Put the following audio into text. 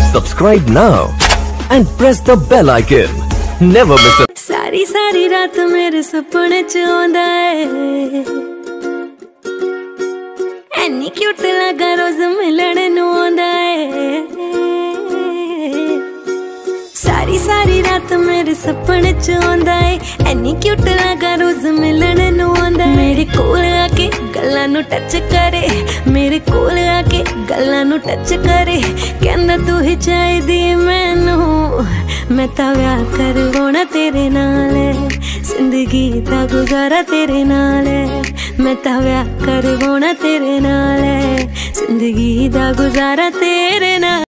Subscribe now and press the bell icon. Never miss a सारी सारी रात मेरे सपने च आंदा है, एनी क्यूट लगा रोज मिलने नू आंदा है। सारी सारी रात मेरे सपने च आंदा है, एनी क्यूट लगा रोज मिलने नू आंदा है। मेरे कोल आके गल्लां नू टच करे, मेरे कोल आके गल्लां नू टच करे, कहंदा तू ही चाहिदी मैनू, मैं तां व्याह करवाउणा तेरे नाल, जिंदगी दा गुजारा तेरे नाल, मैं तां व्याह करवाउणा तेरे नाल, जिंदगी दा गुजारा तेरे नाल।